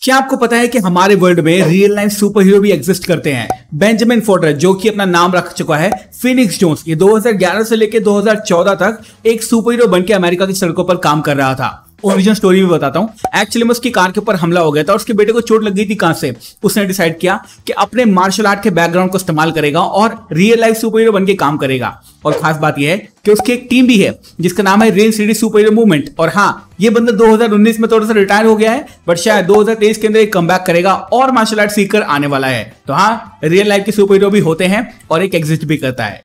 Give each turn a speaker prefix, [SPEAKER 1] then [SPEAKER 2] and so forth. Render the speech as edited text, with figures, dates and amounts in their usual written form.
[SPEAKER 1] क्या आपको पता है कि हमारे वर्ल्ड में रियल लाइफ सुपर हीरो भी एग्जिस्ट करते हैं। बेंजामिन फोर्ड्रेस जो कि अपना नाम रख चुका है फिनिक्स जोन्स, ये 2011 से लेकर 2014 तक एक सुपर हीरो बनकर अमेरिका की सड़कों पर काम कर रहा था। ओरिजिनल स्टोरी भी बताता हूं। एक्चुअली में उसकी कार के ऊपर हमला हो गया था और उसके बेटे को चोट लग गई थी कार से। उसने डिसाइड किया कि अपने मार्शल आर्ट के बैकग्राउंड को इस्तेमाल करेगा और रियल लाइफ सुपर हीरो बनके काम करेगा। और खास बात यह है कि उसकी एक टीम भी है जिसका नाम है rain city super hero movement. और हाँ, ये बंदा 2019 में थोड़ा सा रिटायर हो गया है, बट शायद 2023 के अंदर एक कमबैक करेगा और मार्शल आर्ट सीखकर आने वाला है। तो हाँ, रियल लाइफ के सुपर हीरो भी होते हैं और एक एग्जिस्ट भी करता है।